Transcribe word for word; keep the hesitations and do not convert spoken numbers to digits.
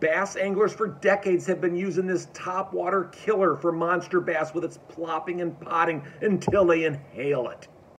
Bass anglers for decades have been using this topwater killer for monster bass with its plopping and potting until they inhale it.